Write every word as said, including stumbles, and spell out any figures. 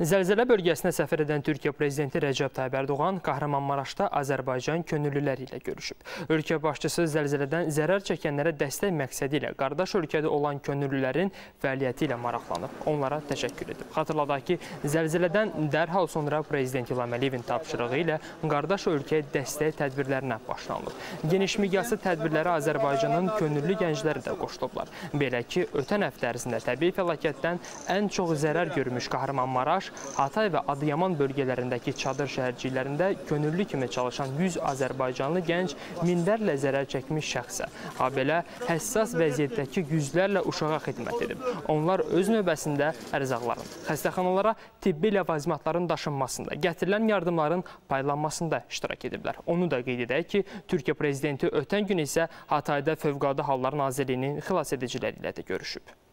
Zəlzələ bölgəsinə səfər edən Türkiyə Prezidenti Rəcəb Tayyib Ərdoğan Kahramanmaraşda Azərbaycan könüllüləri ilə görüşüb. Ölkə başçısı zəlzələdən zərər çəkənlərə dəstək məqsədi ilə qardaş ölkədə olan könüllülərin fəaliyyəti ilə maraqlanıb. Onlara təşəkkür edib. Xatırladaq ki, zəlzələdən dərhal sonra Prezident İlham Əliyevin tapşırığı ilə qardaş ölkəyə dəstək tədbirlərinə başlanılıb. Geniş miqyaslı tədbirlərə Azərbaycanın könüllü gəncləri də qoşulublar. Belə ki, ötən həftə ərzində təbii fəlakətdən ən çox zərər görmüş Kahramanmaraş, Hatay və Adıyaman bölgələrindəki çadır şəhərciklərində könüllü kimi çalışan yüz azərbaycanlı gənc minlərlə zərər çəkmiş şəxsə, habelə həssas vəziyyətdəki yüzlərlə uşağa xidmət edib. Onlar öz növbəsində ərzaqların, xəstəxanalara tibbi ləvazimatların daşınmasında, gətirilən yardımların paylanmasında iştirak ediblər. Onu da qeyd edək ki, Türkiyə Prezidenti ötən gün isə Hatayda Fövqəladə Hallar Nazirliyinin xilas ediciləri ilə də görüşüb.